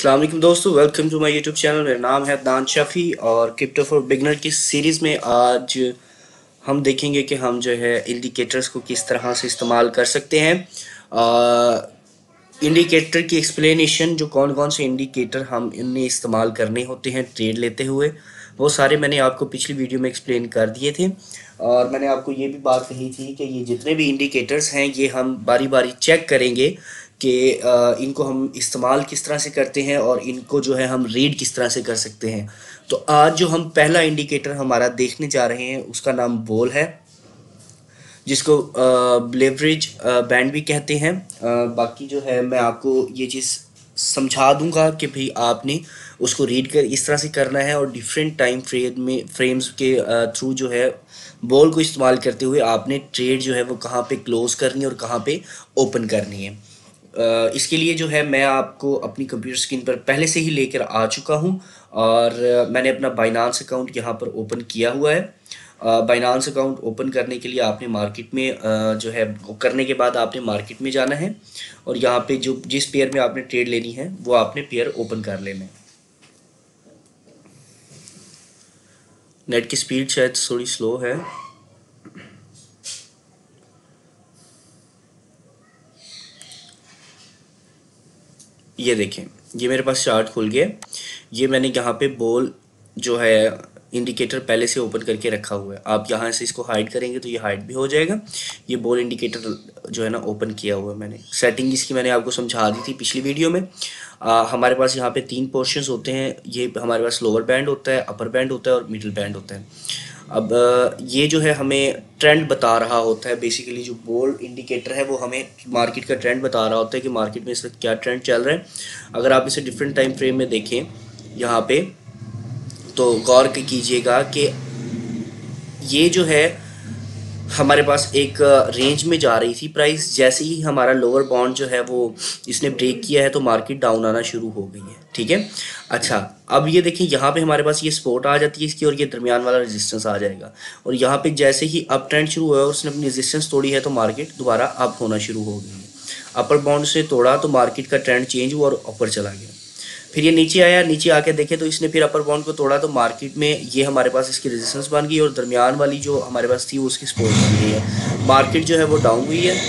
अस्सलाम वालेकुम दोस्तों, welcome to my YouTube channel. मेरा नाम है अदनान शफ़ी और क्रिप्टो फॉर बिगनर की सीरीज़ में आज हम देखेंगे कि हम जो है इंडिकेटर्स को किस तरह से इस्तेमाल कर सकते हैं। इंडिकेटर की एक्सप्लेनेशन, जो कौन कौन से इंडिकेटर हम इनमें इस्तेमाल करने होते हैं ट्रेड लेते हुए, वो सारे मैंने आपको पिछली वीडियो में एक्सप्लेन कर दिए थे। और मैंने आपको ये भी बात कही थी कि ये जितने भी इंडिकेटर्स हैं ये हम बारी बारी चेक करेंगे कि इनको हम इस्तेमाल किस तरह से करते हैं और इनको जो है हम रीड किस तरह से कर सकते हैं। तो आज जो हम पहला इंडिकेटर हमारा देखने जा रहे हैं उसका नाम बोल है, जिसको लेवरेज बैंड भी कहते हैं। बाकी जो है मैं आपको ये चीज़ समझा दूंगा कि भाई आपने उसको रीड कर इस तरह से करना है और डिफरेंट टाइम फ्रेम्स के थ्रू जो है बॉल को इस्तेमाल करते हुए आपने ट्रेड जो है वो कहाँ पे क्लोज करनी है और कहाँ पे ओपन करनी है। इसके लिए जो है मैं आपको अपनी कंप्यूटर स्क्रीन पर पहले से ही लेकर आ चुका हूँ और मैंने अपना बाइनांस अकाउंट यहाँ पर ओपन किया हुआ है। बाइनांस अकाउंट ओपन करने के लिए आपने मार्केट में जो है वो करने के बाद आपने मार्केट में जाना है और यहाँ पे जो जिस पेयर में आपने ट्रेड लेनी है वो आपने पेयर ओपन कर लेना है। नेट की स्पीड शायद थोड़ी स्लो है। ये देखें, ये मेरे पास चार्ट खुल गया। ये मैंने यहाँ पे बॉल जो है इंडिकेटर पहले से ओपन करके रखा हुआ है। आप यहाँ से इसको हाइड करेंगे तो ये हाइड भी हो जाएगा। ये बॉल इंडिकेटर जो है ना ओपन किया हुआ है मैंने। सेटिंग इसकी मैंने आपको समझा दी थी पिछली वीडियो में। हमारे पास यहाँ पे 3 पोर्शंस होते हैं। ये हमारे पास लोअर बैंड होता है, अपर बैंड होता है और मिडिल बैंड होता है। अब ये जो है हमें ट्रेंड बता रहा होता है। बेसिकली जो बॉल इंडिकेटर है वो हमें मार्केट का ट्रेंड बता रहा होता है कि मार्केट में इस वक्त क्या ट्रेंड चल रहा है। अगर आप इसे डिफरेंट टाइम फ्रेम में देखें यहाँ पे तो गौर कीजिएगा कि ये जो है हमारे पास एक रेंज में जा रही थी प्राइस। जैसे ही हमारा लोअर बाउंड जो है वो इसने ब्रेक किया है तो मार्केट डाउन आना शुरू हो गई है। ठीक है, अच्छा अब ये देखें यहाँ पे हमारे पास ये सपोर्ट आ जाती है इसकी और ये दरमियान वाला रेजिस्टेंस आ जाएगा। और यहाँ पे जैसे ही अप ट्रेंड शुरू हुआ और उसने अपनी रेजिस्टेंस तोड़ी है तो मार्केट दोबारा अप होना शुरू हो गई है। अपर बाउंड से तोड़ा तो मार्केट का ट्रेंड चेंज हुआ और ऊपर चला गया। फिर ये नीचे आया, नीचे आके देखे तो इसने फिर अपर बाउंड को तोड़ा तो मार्केट में ये हमारे पास इसकी रेजिस्टेंस बन गई और दरमियान वाली जो हमारे पास थी वो उसकी सपोर्ट बन गई है। मार्केट जो है वो डाउन हुई है।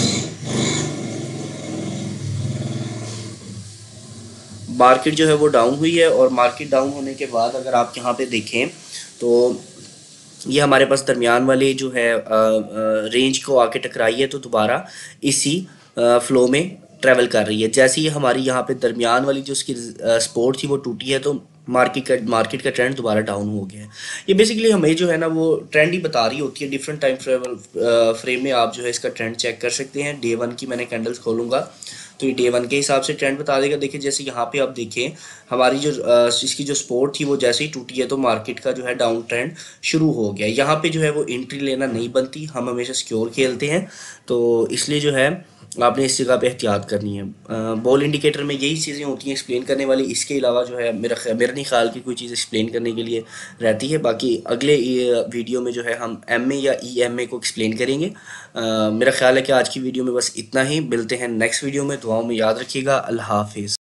मार्केट जो है वो डाउन हुई है और मार्केट डाउन होने के बाद अगर आप यहाँ पे देखें तो ये हमारे पास दरमियान वाले जो है रेंज को आके टकराई है तो दोबारा इसी फ्लो में ट्रैवल कर रही है। जैसे ही हमारी यहाँ पे दरमियान वाली जो उसकी सपोर्ट थी वो टूटी है तो मार्केट का ट्रेंड दोबारा डाउन हो गया है। ये बेसिकली हमें जो है ना वो ट्रेंड ही बता रही होती है। डिफरेंट टाइम फ्रेम में आप जो है इसका ट्रेंड चेक कर सकते हैं। डे 1 की मैंने कैंडल्स खोलूँगा तो ये डे 1 के हिसाब से ट्रेंड बता देगा। देखिए जैसे यहाँ पे आप देखें हमारी जो इसकी जो सपोर्ट थी वो जैसे ही टूटी है तो मार्केट का जो है डाउन ट्रेंड शुरू हो गया। यहाँ पे जो है वो एंट्री लेना नहीं बनती, हम हमेशा सिक्योर खेलते हैं तो इसलिए जो है आपने इस जगह पे एहतियात करनी है। बॉल इंडिकेटर में यही चीज़ें होती हैं एक्सप्लेन करने वाली। इसके अलावा जो है मेरा नहीं ख्याल की कोई चीज़ एक्सप्लेन करने के लिए रहती है। बाकी अगले वीडियो में जो है हम एमए या ईएमए को एक्सप्लेन करेंगे। मेरा ख्याल है कि आज की वीडियो में बस इतना ही। मिलते हैं नेक्स्ट वीडियो में। दुआओं में याद रखिएगा। अल्लाह हाफिज़।